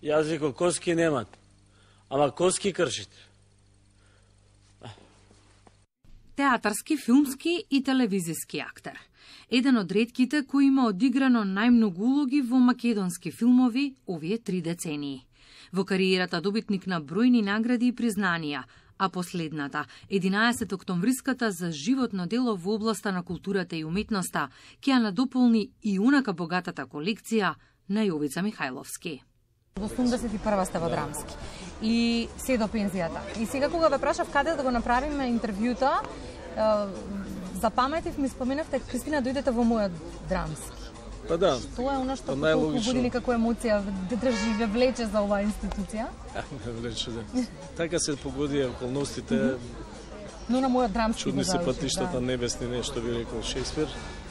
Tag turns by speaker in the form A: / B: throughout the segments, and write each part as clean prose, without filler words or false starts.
A: Јас викам, коски немат. Ама коски кршите.
B: Театарски, филмски и телевизиски актер. Еден од ретките кои има одиграно најмногу улоги во македонски филмови овие 3 децении. Во кариерата добитник на бројни награди и признанија, а последната, 11 октомвриската за животно дело во областа на културата и уметноста, ќе ја надополни и унака богатата колекција на Јовица Михајловски.
C: Во 81-ва сте во Драмски и се до пензијата. И сега кога ве прашав каде да го направиме интервјута, запаметив ми споменавте Кристина дојдете во мојот Драмски.
D: Па да.
C: Што е она што толку буди некако емоција, да држи, ве влече за оваа институција?
D: Ме влече, да. Така се погодија околностите.
C: Но на мојот Драмски
D: чудни се патиштата небесни, нешто би рекол Шекспир.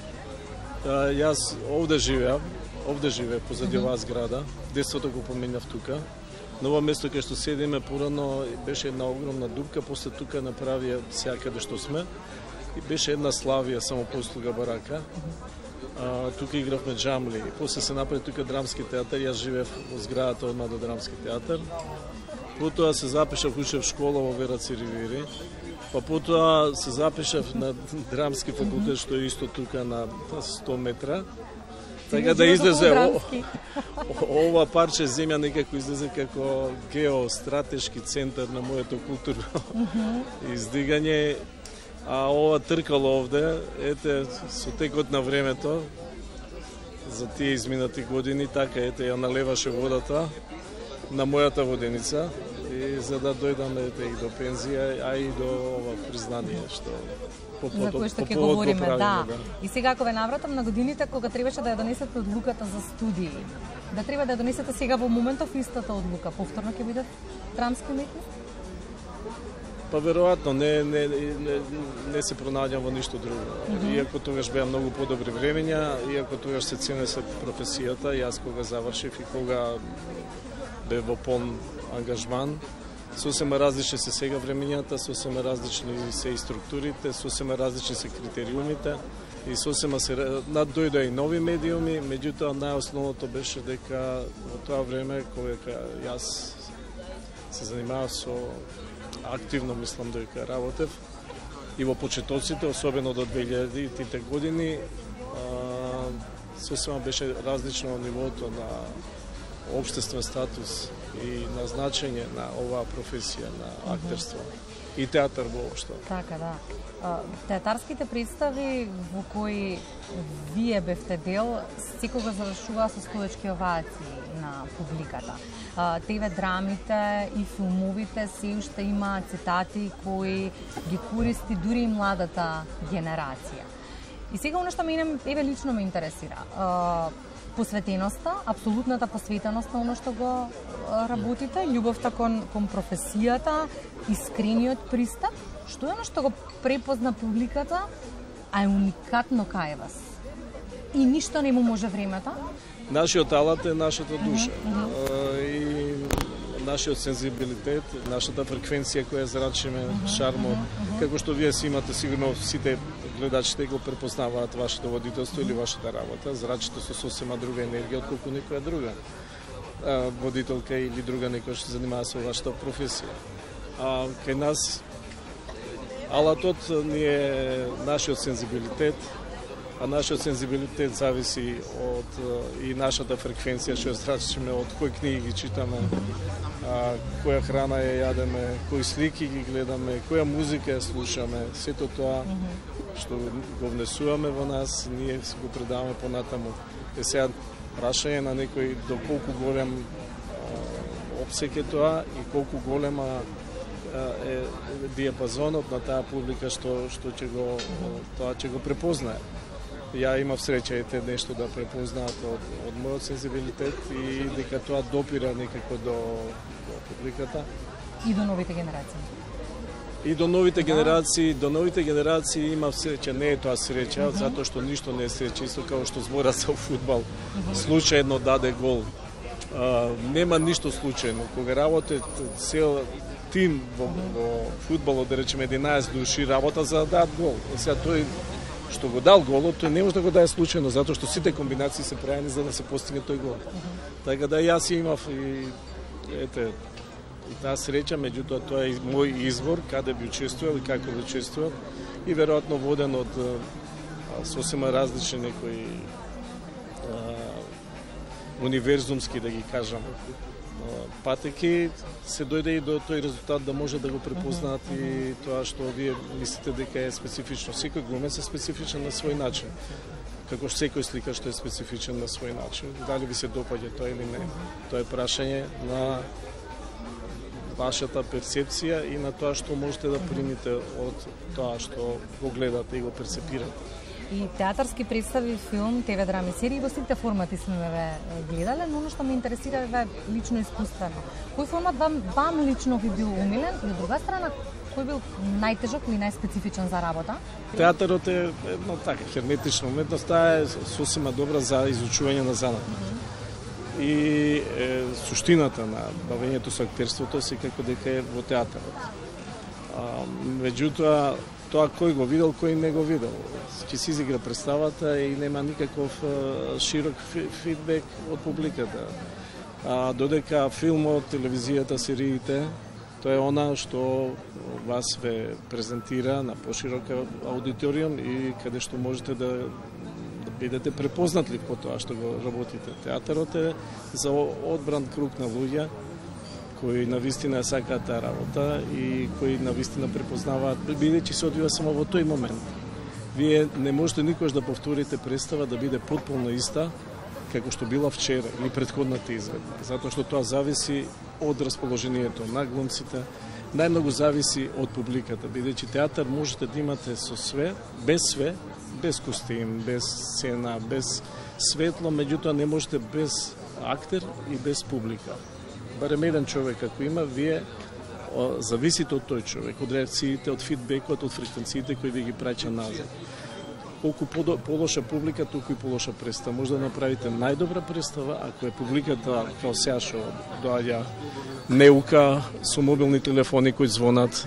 D: Јас овде живеев позади оваа зграда. Детството го поминав тука. На ова место кај што седиме порано беше една огромна дупка, после тука направија сејакаде што сме. И беше една Славија самопослуга барака. Тука игравме джамли. И после се направи тука Драмски театар. Јас живеев во зградата одма до Драмски театар. Потоа се запишав, учев школа во Вераци Ривири. Па потоа се запишав на Драмски факултет, што е исто тука на 100 метра. Така да излезе ова парче земја некако излезе како геостратешки центар на моето културно издигање. А ова тркало овде, ете, со текот на времето, за тие изминати години, така ете, ја налеваше водата на мојата воденица, и за да дојдаме ете, и до пензија, а и до ова признание, што
C: за кој што ќе говориме, да. И сега ако ве навратам на годините кога требаше да ја донесете одлуката за студии, да треба да ја донесете сега во моментов истата одлука, повторно ќе биде Драмски уметник?
D: Па веројатно не се пронаѓам во ништо друго. Иако тогаш беа многу подобри времења, иако тогаш се ценеше професијата, јас кога завршив и кога бе во полн ангажман, сосема различни се сега времењата, сосема различни се и структурите, сосема различни се критериумите и сосема се надојдоа и нови медиуми, меѓутоа најосновното беше дека во тоа време кога јас се занимавав со активно, мислам дека работев и во почетоците, особено до 2000-тите години, сосема беше различно нивото на општествен статус и на значење на оваа професија на актерство и театар воопшто.
C: Така, да. Театарските представи во кои вие бевте дел, секогаш завршуваа со стоечки овации на публиката. ТВ драмите и филмовите се уште има цитати кои ги користи дури и младата генерација. И сега оно што мене еве лично ме интересира. Посветеноста, апсолутната посветеност на оно што го работите, љубовта кон професијата, искрениот пристап, што е оно што го препозна публиката, а е уникатно кај вас? И ништо не му може времето?
D: Нашиот алат е нашата душа и нашиот сензибилитет, нашата фреквенција која зрачиме, шармот, како што вие си имате сигурно сите гледачите го препознаваат вашето водителство или вашата работа, зрачите со сосема друга енергија отколку некоја друга водителка или друга некоја што се занимава со вашата професија. Кај нас алатот ни е нашиот сензибилитет, а нашиот сензибилитет зависи од и нашата фреквенција што зрачиме, од кои книги ги читаме, која храна ја јадеме, кои слики ги гледаме, која музика ја слушаме, сето тоа што го внесуваме во нас, ние го предаваме понатаму. Е сега прашање на некој до колку голем опсек е тоа и колку голема е диапазонот на таа публика што ќе го препознае. Ја имав среќа ете нешто да препознаат од мојот сензибилитет и дека тоа допира некако до публиката.
C: И до новите генерации.
D: И до новите генерации имав среќа, не е тоа среќа, затоа што ништо не е среќа, исто како што збора за фудбал. Случајно даде гол. Нема ништо случајно. Кога работат цел тим во фудбалот, да речеме 11 души, работа за да дадат гол. Сега тој што го дал голот, тој не може да го даде случајно, затоа што сите комбинации се правени за да се постигне тој гол. Така да јас имав и таа среќа, меѓутоа тоа е мој избор каде би учествувал и како би учествувал и веројатно воден од сосема различни некои универзумски, да ги кажам, патеки, се дојде и до тој резултат да може да го препознаат и тоа што вие мислите дека е специфично. Секој глумец е специфичен на свој начин. Како што секој сликар што е специфичен на свој начин. Дали ви се допаѓа тоа или не. Тоа е прашање на вашата перцепција и на тоа што можете да примите од тоа што го гледате и го перцепирате.
C: И театарски представи, филм, ТВ драми, серии, во сите формати сме ве гледале, но оно што ме интересира е лично искуствено. Кој формат вам лично би бил умилен и од друга страна, кој бил најтежок или најспецифичен за работа?
D: Театарот е едно така, херметична уметност, таа е сосема добра за изучување на занат. И суштината на бавењето со актерството е секако дека е во театарот. Меѓутоа, тоа кој го видел, кој не го видел. Ќе се изигра представата и нема никаков широк фидбек од публиката. Додека филмот, телевизијата, сериите, тоа е она што вас ве презентира на поширока аудиториум и каде што можете да бидете препознатли по тоа што го работите. Театарот е за одбран круг на луѓе кои навистина сакаат таа работа и кои навистина препознаваат, бидејќи се одвива само во тој момент. Вие не можете никош да повторите представа да биде потполно иста како што била вчера или претходната изvedба, затоа што тоа зависи од расположението на глумците, најмногу зависи од публиката, бидејќи театар можете да имате со све, без костим, без сцена, без светло, меѓутоа не можете без актер и без публика. Барем еден човек ако има, вие зависите од тој човек, од реакциите, од фидбекот, од фреквенциите кои ви ги праќа назад. Колку полоша публика, толку и полоша представа. Може да направите најдобра представа, ако е публиката као сега што доаѓа неука со мобилни телефони кои звонат,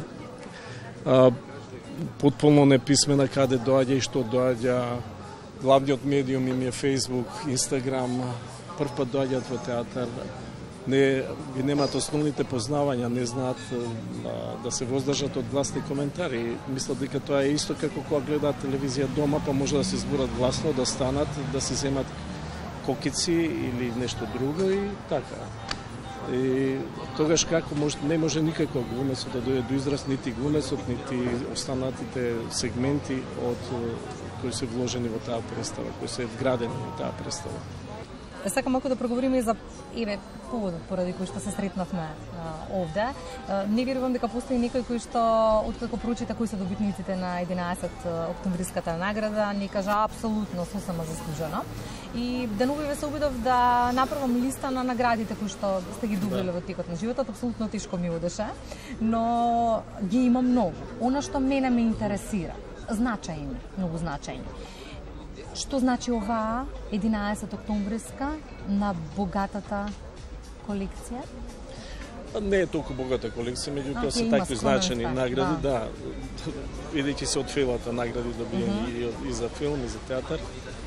D: потполно неписмена каде доаѓа и што доаѓа, главниот медиум им е Facebook, Instagram, прв пат доаѓаат во театар, ги немаат основните познавања, не знаат да се воздржат од гласни коментари. Мислат дека тоа е исто како кога гледаат телевизија дома, па може да се зборат гласно, да станат, да се земат кокици или нешто друго и така. И тогаш како не може никако глумецот да дојде до израз, нити глумецот, нити останатите сегменти од кои се вложени во таа представа, кои се вградени во таа представа.
C: Сакам малку да проговориме и за поводот поради кој што се сретнавме овде. Не верувам дека постои некој кој што откако прочита кои се добитниците на 11 октомвриската награда, не кажа апсолутно сосема заслужено. И деновиве се обидов да направам листа на наградите кои што сте ги добиле во текот на животот, апсолутно тешко ми одеше, но ги има многу. Она што мене ме интересира, значајни, многу значајни. Што значи оваа 11 октомвриска на богатата колекција?
D: Не е толку богата колекција, меѓутоа се такви значени награди, да, бидејќи се од филата награди добиени и за филм и за театар.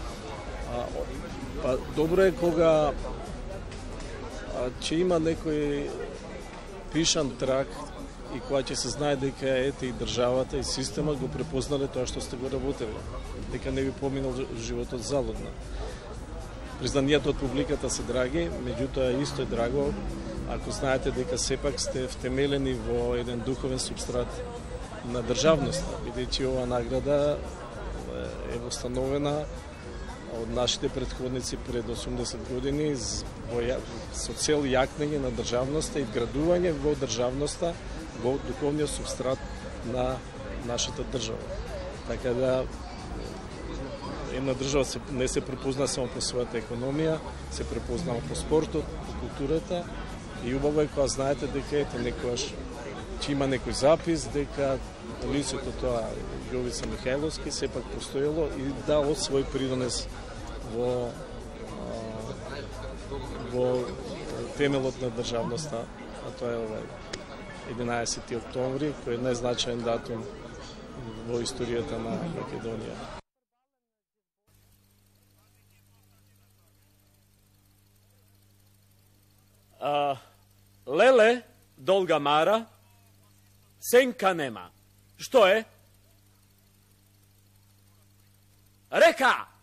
D: Па добро е кога ќе има некој пишан трак и кога ќе се знае дека ете и државата и системот го препознале тоа што сте го работеле, дека не ви поминал животот залудно. Признанијата од публиката се драги, меѓутоа исто е драго ако знаете дека сепак сте втемелени во еден духовен субстрат на државноста, бидејќи оваа награда е установена од нашите претходници пред 80 години со цел јакнење на државноста и вградување во државноста во духовниот субстрат на нашата држава. Така да една држава не се препозна само по својата економија, се препознава по спортот, по културата и убаво е кога знаете дека ете некојаш ќе има некој запис дека лицето тоа Јовица Михајловски сепак постоело и дало свој придонес во темелот на државноста, а тоа е овај 11 октомври, кој е најзначаен датум во историјата на Македонија.
A: Леле, долга мара, сенка нема. Што е? Река!